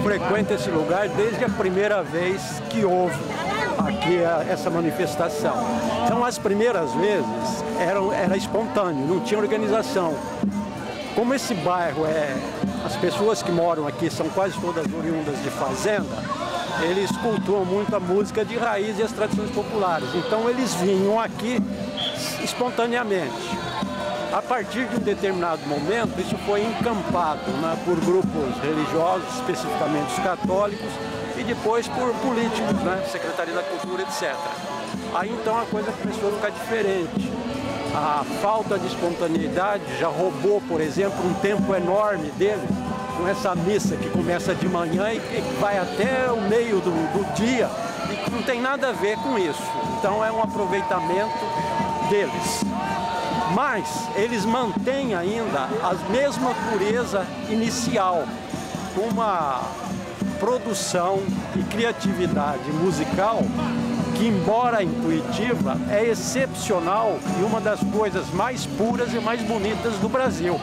frequento esse lugar desde a primeira vez que houve aqui essa manifestação. Então, as primeiras vezes era espontâneo, não tinha organização. Como esse bairro as pessoas que moram aqui são quase todas oriundas de fazenda, eles cultuam muito a música de raiz e as tradições populares. Então, eles vinham aqui espontaneamente. A partir de um determinado momento, isso foi encampado, né, por grupos religiosos, especificamente os católicos, e depois por políticos, né, Secretaria da Cultura, etc. Aí então a coisa começou a ficar diferente. A falta de espontaneidade já roubou, por exemplo, um tempo enorme deles, com essa missa que começa de manhã e vai até o meio do dia, e não tem nada a ver com isso. Então é um aproveitamento deles. Mas eles mantêm ainda a mesma pureza inicial, uma produção e criatividade musical que, embora intuitiva, é excepcional e uma das coisas mais puras e mais bonitas do Brasil.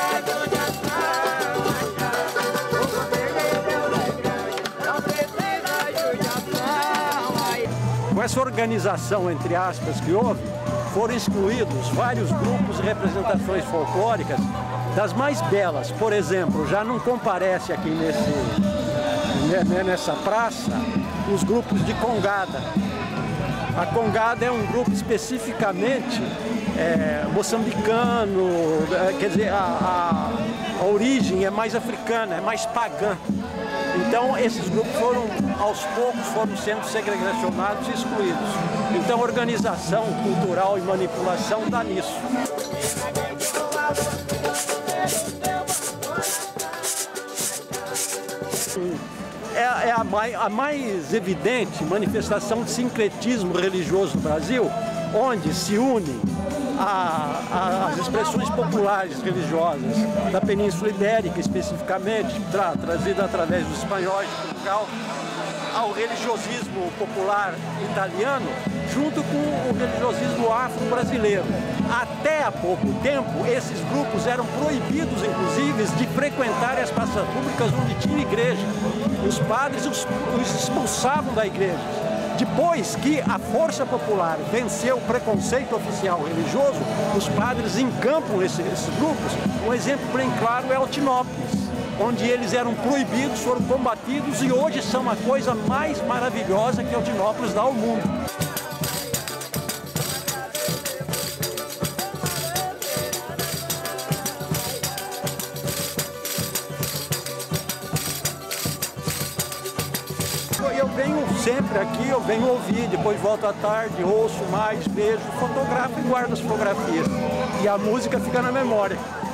Com essa organização, entre aspas, que houve, foram excluídos vários grupos e representações folclóricas das mais belas. Por exemplo, já não comparece aqui nessa praça os grupos de congada. A congada é um grupo especificamente moçambicano, quer dizer, a origem é mais africana, é mais pagã. Então, esses grupos aos poucos, foram sendo segregacionados e excluídos. Então, organização cultural e manipulação dá nisso. É a mais evidente manifestação de sincretismo religioso no Brasil, onde se unem as expressões populares religiosas da Península Ibérica, especificamente, trazida através dos espanhóis de Portugal, ao religiosismo popular italiano, junto com o religiosismo afro-brasileiro. Até há pouco tempo, esses grupos eram proibidos, inclusive, de frequentar as praças públicas onde tinha igreja. Os padres os expulsavam da igreja. Depois que a força popular venceu o preconceito oficial religioso, os padres encampam esses grupos. Um exemplo bem claro é Altinópolis, onde eles eram proibidos, foram combatidos e hoje são a coisa mais maravilhosa que Altinópolis dá ao mundo. Eu venho sempre aqui, eu venho ouvir, depois volto à tarde, ouço mais, vejo, fotografo e guardo as fotografias. E a música fica na memória.